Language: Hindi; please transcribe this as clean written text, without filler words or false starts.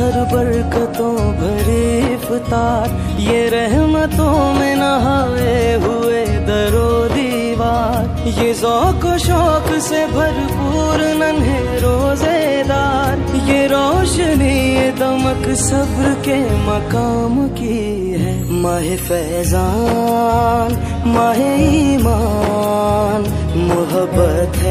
हर बरकतों भरी इफ्तार, ये रहमतों में नहाए हुए दरो दीवार, ये ज़ौक़ शौक से भरपूर नन्हे रोजेदार, ये रोशनी ये दमक सब्र के मकाम की है। माहे फैज़ान माहे ईमान मोहब्बत